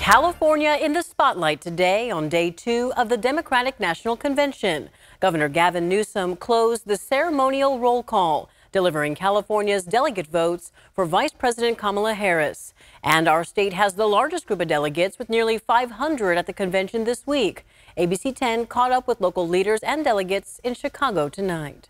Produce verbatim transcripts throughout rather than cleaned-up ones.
California in the spotlight today on day two of the Democratic National Convention. Governor Gavin Newsom closed the ceremonial roll call, delivering California's delegate votes for Vice President Kamala Harris. And our state has the largest group of delegates, with nearly five hundred at the convention this week. A B C ten caught up with local leaders and delegates in Chicago tonight.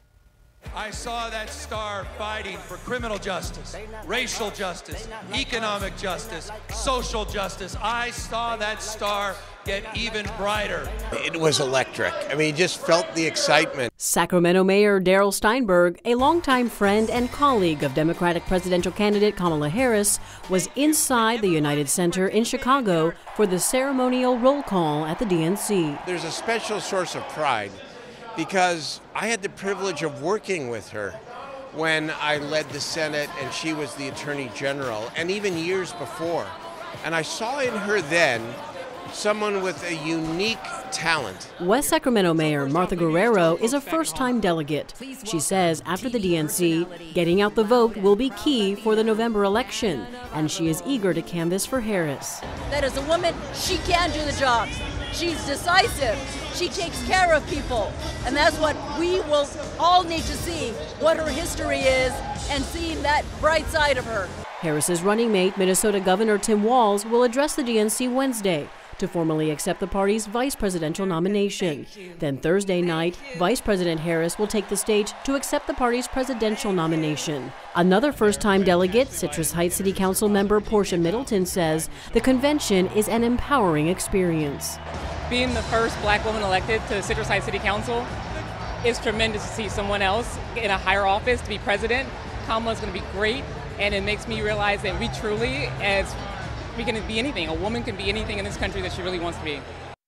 I saw that star fighting for criminal justice, racial justice, economic justice, social justice. I saw that star get even brighter. It was electric. I mean, you just felt the excitement. Sacramento Mayor Darrell Steinberg, a longtime friend and colleague of Democratic presidential candidate Kamala Harris, was inside the United Center in Chicago for the ceremonial roll call at the D N C. There's a special source of pride because I had the privilege of working with her when I led the Senate and she was the Attorney General, and even years before. And I saw in her then someone with a unique talent. West Sacramento Mayor Martha Guerrero is a first-time delegate. She says after the D N C, getting out the vote will be key for the November election, and she is eager to canvass for Harris. That as a woman, she can do the job. She's decisive. She takes care of people. And that's what we will all need to see, what her history is, and seeing that bright side of her. Harris's running mate, Minnesota Governor Tim Walz, will address the D N C Wednesday to formally accept the party's vice presidential nomination. Then Thursday night, Vice President Harris will take the stage to accept the party's presidential nomination. Another first-time delegate, Citrus Heights City Council member Portia Middleton, says the convention is an empowering experience. Being the first black woman elected to Citrus Heights City Council, it's tremendous to see someone else in a higher office to be president. Kamala's going to be great, and it makes me realize that we truly, as we can be anything. A woman can be anything in this country that she really wants to be.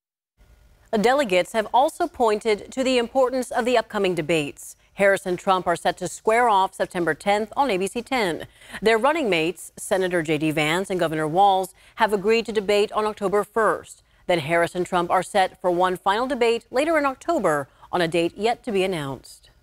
The delegates have also pointed to the importance of the upcoming debates. Harris and Trump are set to square off September tenth on A B C ten. Their running mates, Senator J D Vance and Governor Walz, have agreed to debate on October first. Then Harris and Trump are set for one final debate later in October on a date yet to be announced.